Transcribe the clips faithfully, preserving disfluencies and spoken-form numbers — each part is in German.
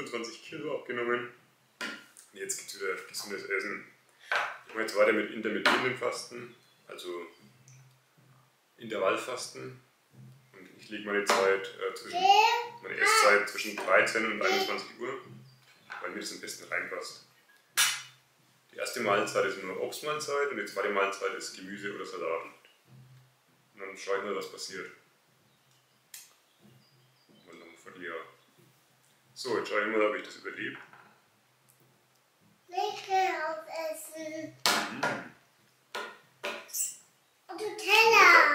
fünfundzwanzig Kilo abgenommen. Und jetzt gibt es wieder gesundes Essen. Ich mache jetzt weiter mit intermittierendem Fasten, also Intervallfasten. Und ich lege meine Zeit äh, zwischen, meine Esszeit zwischen dreizehn und einundzwanzig Uhr, weil mir das am besten reinpasst. Die erste Mahlzeit ist nur Obstmahlzeit und die zweite Mahlzeit ist Gemüse oder Salat. Und dann schaue ich mal, was passiert. Mal noch ein Vierteljahr. So, jetzt schaue ich mal, ob ich das überlebe. Nicht aufessen. Mhm. Nutella.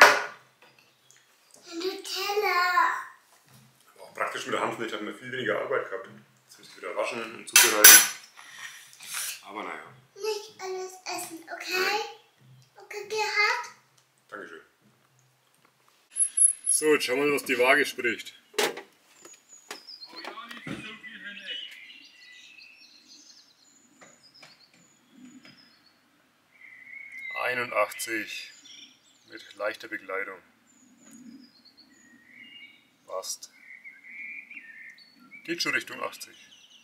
Nutella. Auch praktisch mit der Handmilch hat man viel weniger Arbeit gehabt. Jetzt müsst ihr wieder waschen und zubereiten. Aber naja. Nicht alles essen, okay? Okay, Gerhard? Dankeschön. So, jetzt schauen wir mal, was die Waage spricht. einundachtzig mit leichter Begleitung. Passt. Geht schon Richtung achtzig.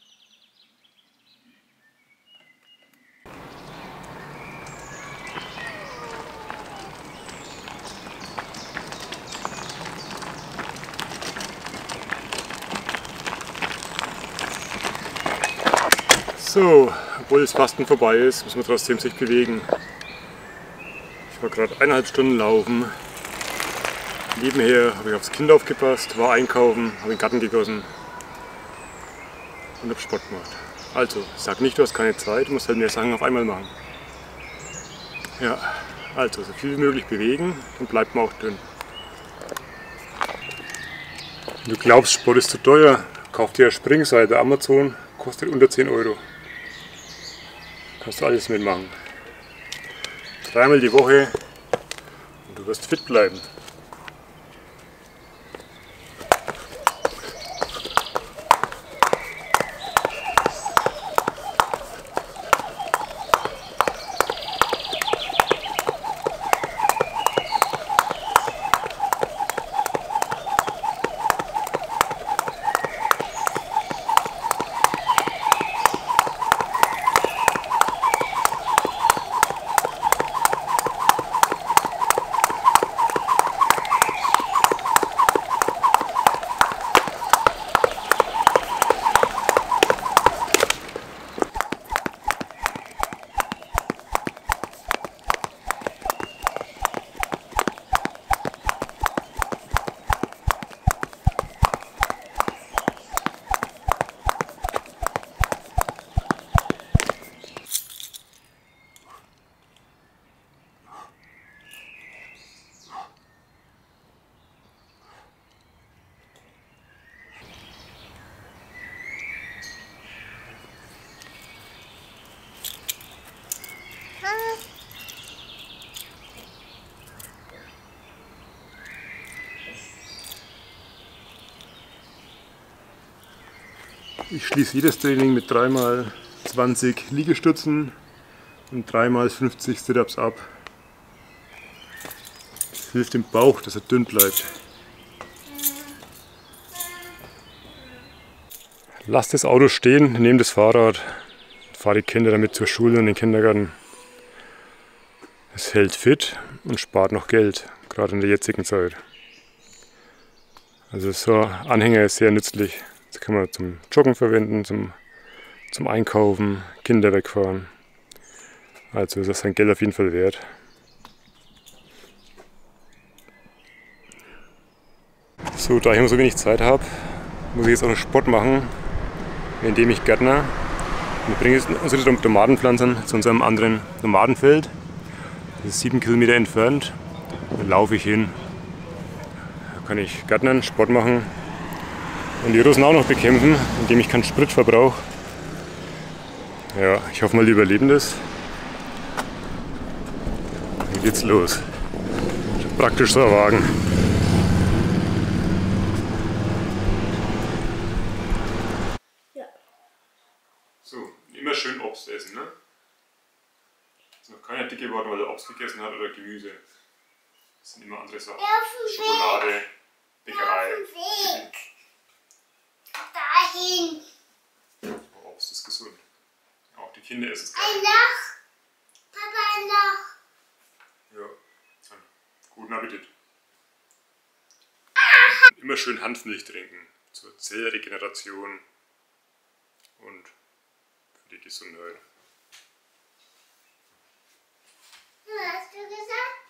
So, obwohl das Fasten vorbei ist, müssen wir trotzdem sich bewegen. Ich war gerade eineinhalb Stunden laufen. Nebenher habe ich aufs Kind aufgepasst, war einkaufen, habe den Garten gegossen und habe Sport gemacht. Also, sag nicht, du hast keine Zeit, du musst halt mehr Sachen auf einmal machen. Ja, also so viel wie möglich bewegen, dann bleibt man auch dünn. Wenn du glaubst, Sport ist zu teuer, kauf dir eine Springseite Amazon, kostet unter zehn Euro. Kannst du alles mitmachen. Dreimal die Woche und du wirst fit bleiben. Ich schließe jedes Training mit dreimal zwanzig Liegestützen und dreimal fünfzig Sit-Ups ab. Das hilft dem Bauch, dass er dünn bleibt. Lasst das Auto stehen, nehmt das Fahrrad, fahrt die Kinder damit zur Schule und in den Kindergarten. Es hält fit und spart noch Geld, gerade in der jetzigen Zeit. Also so ein Anhänger ist sehr nützlich. Das kann man zum Joggen verwenden, zum, zum Einkaufen, Kinder wegfahren. Also ist das sein Geld auf jeden Fall wert. So, da ich immer so wenig Zeit habe, muss ich jetzt auch noch Sport machen, indem ich Gärtner. Wir bringen jetzt unsere Tomatenpflanzen zu unserem anderen Tomatenfeld. Das ist sieben Kilometer entfernt. Da laufe ich hin. Da kann ich Gärtnern, Sport machen. Und die Russen auch noch bekämpfen, indem ich keinen Sprit verbrauche. Ja, ich hoffe mal, die überleben das. Dann geht's los. Praktisch so ein Wagen. Ja. So, immer schön Obst essen, ne? Ist noch keiner dick geworden, weil er Obst gegessen hat oder Gemüse. Das sind immer andere Sachen. Schokolade, Bäckerei. Dahin. Kinder essen es Ein gerne. Loch. Papa, ein Loch. Ja, dann guten Appetit. Immer schön Hanfmilch trinken, zur Zellregeneration und für die Gesundheit. Was hast du gesagt?